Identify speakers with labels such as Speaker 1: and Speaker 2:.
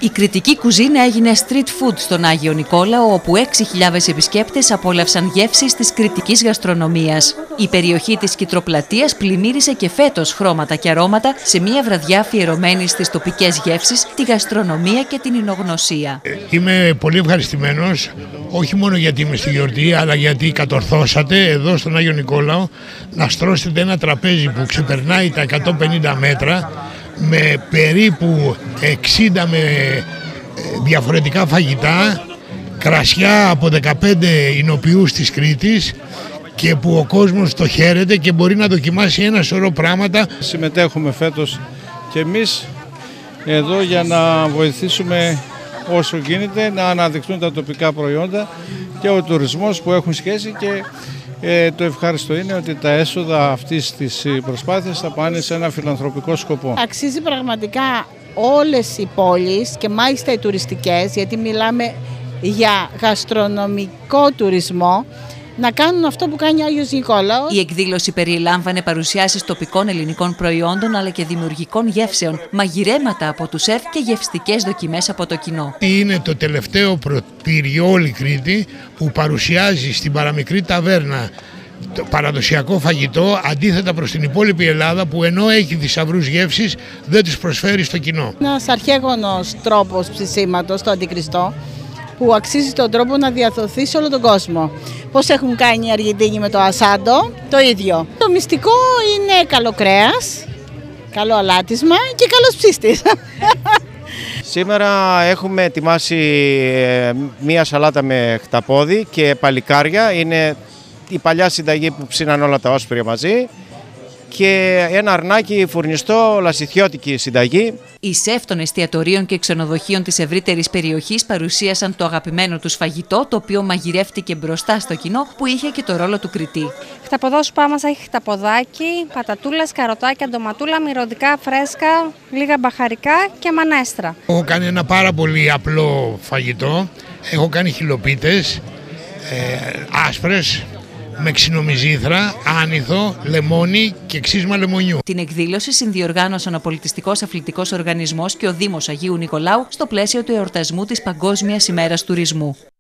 Speaker 1: Η κρητική κουζίνα έγινε street food στον Άγιο Νικόλαο, όπου 6.000 επισκέπτες απόλαυσαν γεύσεις της κρητικής γαστρονομίας. Η περιοχή της Κιτροπλατείας πλημμύρισε και φέτος χρώματα και αρώματα σε μια βραδιά αφιερωμένη στις τοπικές γεύσεις, τη γαστρονομία και την εινογνωσία.
Speaker 2: Είμαι πολύ ευχαριστημένος, όχι μόνο γιατί είμαι στη γιορτή, αλλά γιατί κατορθώσατε εδώ στον Άγιο Νικόλαο να στρώσετε ένα τραπέζι που ξεπερνάει τα 150 μέτρα, με περίπου 60 με διαφορετικά φαγητά, κρασιά από 15 εινοποιούς της Κρήτης, και που ο κόσμος το χαίρεται και μπορεί να δοκιμάσει ένα σωρό πράγματα.
Speaker 3: Συμμετέχουμε φέτος και εμείς εδώ για να βοηθήσουμε όσο γίνεται να αναδειχθούν τα τοπικά προϊόντα και ο τουρισμός που έχουν σχέση, και το ευχάριστο είναι ότι τα έσοδα αυτής της προσπάθειας θα πάνε σε ένα φιλανθρωπικό σκοπό.
Speaker 4: Αξίζει πραγματικά όλες οι πόλεις και μάλιστα οι τουριστικές, γιατί μιλάμε για γαστρονομικό τουρισμό, να κάνουν αυτό που κάνει ο Άγιος Νικόλαος.
Speaker 1: Η εκδήλωση περιλάμβανε παρουσιάσεις τοπικών ελληνικών προϊόντων αλλά και δημιουργικών γεύσεων, μαγειρέματα από τους σεφ και γευστικές δοκιμές από το κοινό.
Speaker 2: Είναι το τελευταίο προτήριο όλη Κρήτη που παρουσιάζει στην παραμικρή ταβέρνα το παραδοσιακό φαγητό, αντίθετα προς την υπόλοιπη Ελλάδα που ενώ έχει θησαυρούς γεύσεις δεν τους προσφέρει στο κοινό.
Speaker 4: Ένας αρχαίγονος τρόπος ψησίματος, το αντικριστό, που αξίζει τον τρόπο να διαδοθεί σε όλο τον κόσμο. Πώς έχουν κάνει οι Αργεντίνοι με το ασάντο, το ίδιο. Το μυστικό είναι καλό κρέας, καλό αλάτισμα και καλός ψίστης.
Speaker 5: Σήμερα έχουμε ετοιμάσει μία σαλάτα με χταπόδι και παλικάρια. Είναι η παλιά συνταγή που ψήναν όλα τα όσπρια μαζί. Και ένα αρνάκι φουρνιστό, λασιθιώτικη συνταγή.
Speaker 1: Οι σεφ των εστιατορίων και ξενοδοχείων της ευρύτερης περιοχής παρουσίασαν το αγαπημένο τους φαγητό, το οποίο μαγειρεύτηκε μπροστά στο κοινό, που είχε και το ρόλο του κριτή.
Speaker 6: Χταποδόσουπά μας έχει χταποδάκι, πατατούλες, καροτάκια, ντοματούλα, μυρωδικά, φρέσκα, λίγα μπαχαρικά και μανέστρα.
Speaker 2: Έχω κάνει ένα πάρα πολύ απλό φαγητό. Έχω κάνει χιλοπίτες άσπρες, με ξινομυζήθρα, άνηθο, λεμόνι και ξύσμα λεμονιού.
Speaker 1: Την εκδήλωση συνδιοργάνωσαν ο Πολιτιστικός Αθλητικός Οργανισμός και ο Δήμος Αγίου Νικολάου στο πλαίσιο του εορτασμού της Παγκόσμιας ημέρας τουρισμού.